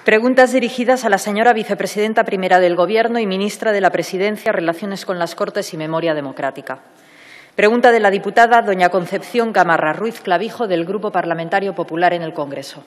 Preguntas dirigidas a la señora vicepresidenta primera del Gobierno y ministra de la Presidencia, Relaciones con las Cortes y Memoria Democrática. Pregunta de la diputada doña Concepción Gamarra Ruiz Clavijo, del Grupo Parlamentario Popular en el Congreso.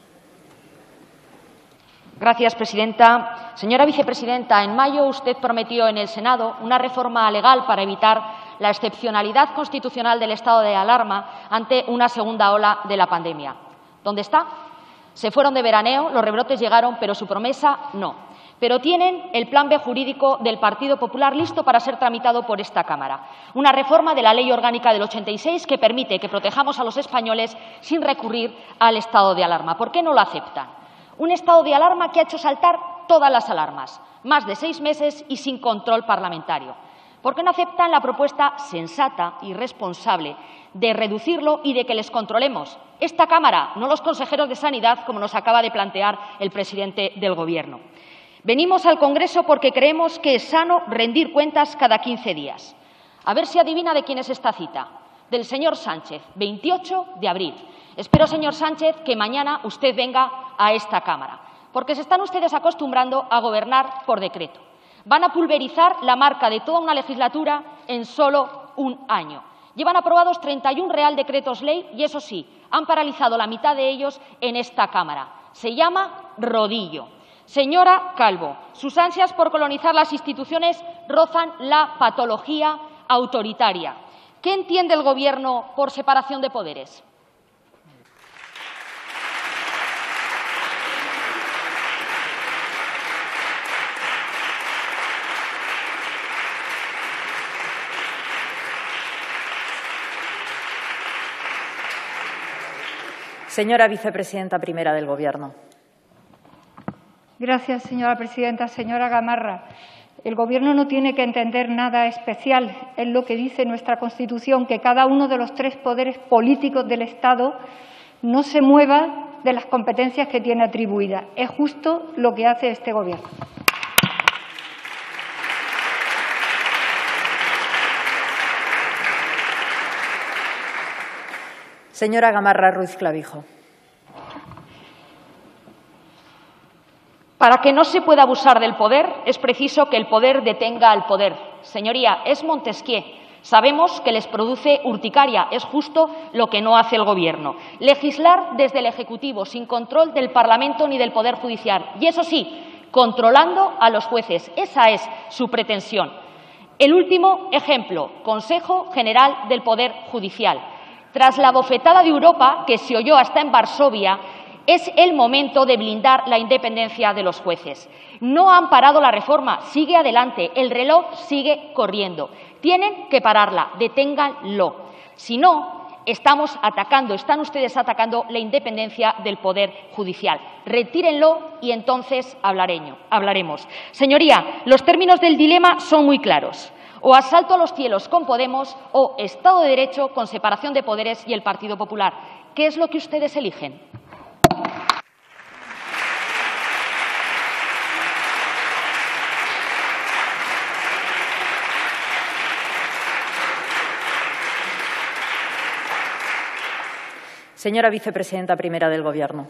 Gracias, presidenta. Señora vicepresidenta, en mayo usted prometió en el Senado una reforma legal para evitar la excepcionalidad constitucional del estado de alarma ante una segunda ola de la pandemia. ¿Dónde está? Se fueron de veraneo, los rebrotes llegaron, pero su promesa no. Pero tienen el plan B jurídico del Partido Popular listo para ser tramitado por esta Cámara. Una reforma de la Ley Orgánica del 86 que permite que protejamos a los españoles sin recurrir al estado de alarma. ¿Por qué no lo aceptan? Un estado de alarma que ha hecho saltar todas las alarmas, más de 6 meses y sin control parlamentario. ¿Por qué no aceptan la propuesta sensata y responsable de reducirlo y de que les controlemos esta Cámara, no los consejeros de Sanidad, como nos acaba de plantear el presidente del Gobierno? Venimos al Congreso porque creemos que es sano rendir cuentas cada 15 días. A ver si adivina de quién es esta cita. Del señor Sánchez, 28 de abril. Espero, señor Sánchez, que mañana usted venga a esta Cámara, porque se están ustedes acostumbrando a gobernar por decreto. Van a pulverizar la marca de toda una legislatura en solo un año. Llevan aprobados 31 Real Decretos Ley y, eso sí, han paralizado la mitad de ellos en esta Cámara. Se llama rodillo. Señora Calvo, sus ansias por colonizar las instituciones rozan la patología autoritaria. ¿Qué entiende el Gobierno por separación de poderes? Señora vicepresidenta primera del Gobierno. Gracias, señora presidenta. Señora Gamarra, el Gobierno no tiene que entender nada especial. Es lo que dice nuestra Constitución, que cada uno de los 3 poderes políticos del Estado no se mueva de las competencias que tiene atribuidas. Es justo lo que hace este Gobierno. Señora Gamarra Ruiz Clavijo. Para que no se pueda abusar del poder, es preciso que el poder detenga al poder. Señoría, es Montesquieu. Sabemos que les produce urticaria. Es justo lo que no hace el Gobierno. Legislar desde el Ejecutivo, sin control del Parlamento ni del Poder Judicial. Y, eso sí, controlando a los jueces. Esa es su pretensión. El último ejemplo, Consejo General del Poder Judicial. Tras la bofetada de Europa, que se oyó hasta en Varsovia, es el momento de blindar la independencia de los jueces. No han parado la reforma, sigue adelante, el reloj sigue corriendo. Tienen que pararla, deténganlo. Si no, están ustedes atacando la independencia del Poder Judicial. Retírenlo y entonces hablaremos. Señoría, los términos del dilema son muy claros. O asalto a los cielos con Podemos o Estado de Derecho con separación de poderes y el Partido Popular. ¿Qué es lo que ustedes eligen? Señora vicepresidenta primera del Gobierno.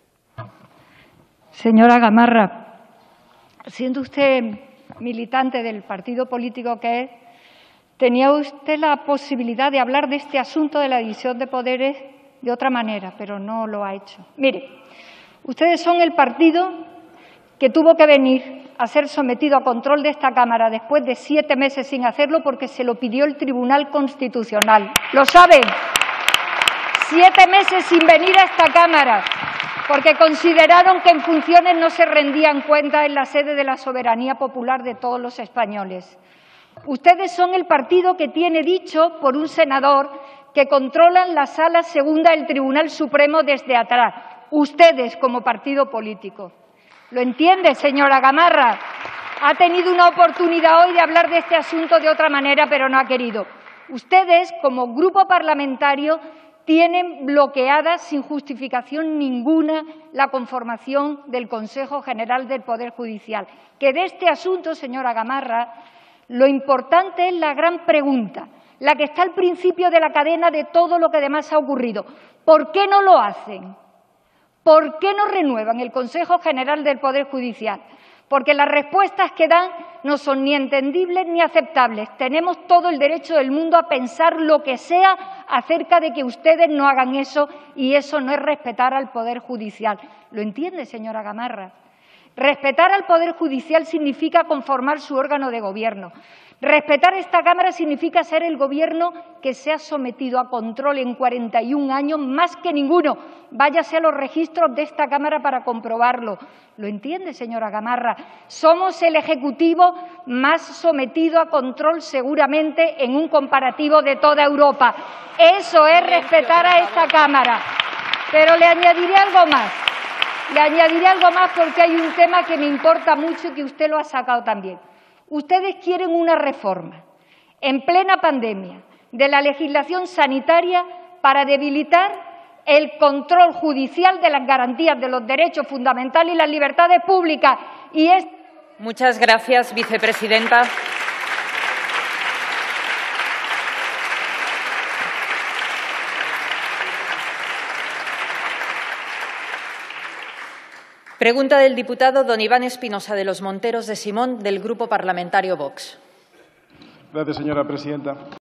Señora Gamarra, siendo usted militante del partido político que es, tenía usted la posibilidad de hablar de este asunto de la división de poderes de otra manera, pero no lo ha hecho. Mire, ustedes son el partido que tuvo que venir a ser sometido a control de esta Cámara después de 7 meses sin hacerlo porque se lo pidió el Tribunal Constitucional. ¿Lo saben? 7 meses sin venir a esta Cámara porque consideraron que en funciones no se rendían cuentas en la sede de la soberanía popular de todos los españoles. Ustedes son el partido que tiene dicho por un senador que controlan la Sala Segunda del Tribunal Supremo desde atrás. Ustedes como partido político. ¿Lo entiende, señora Gamarra? Ha tenido una oportunidad hoy de hablar de este asunto de otra manera, pero no ha querido. Ustedes, como grupo parlamentario, tienen bloqueada sin justificación ninguna la conformación del Consejo General del Poder Judicial. Que de este asunto, señora Gamarra, lo importante es la gran pregunta, la que está al principio de la cadena de todo lo que demás ha ocurrido. ¿Por qué no lo hacen? ¿Por qué no renuevan el Consejo General del Poder Judicial? Porque las respuestas que dan no son ni entendibles ni aceptables. Tenemos todo el derecho del mundo a pensar lo que sea acerca de que ustedes no hagan eso, y eso no es respetar al Poder Judicial. ¿Lo entiende, señora Gamarra? Respetar al Poder Judicial significa conformar su órgano de gobierno. Respetar esta Cámara significa ser el Gobierno que se ha sometido a control en 41 años más que ninguno. Váyase a los registros de esta Cámara para comprobarlo. ¿Lo entiende, señora Gamarra? Somos el Ejecutivo más sometido a control seguramente en un comparativo de toda Europa. Eso es respetar a esta Cámara. Pero le añadiré algo más. Le añadiré algo más porque hay un tema que me importa mucho y que usted lo ha sacado también. Ustedes quieren una reforma en plena pandemia de la legislación sanitaria para debilitar el control judicial de las garantías de los derechos fundamentales y las libertades públicas. Muchas gracias, vicepresidenta. Pregunta del diputado don Iván Espinosa de los Monteros de Simón, del Grupo Parlamentario Vox. Gracias, señora presidenta.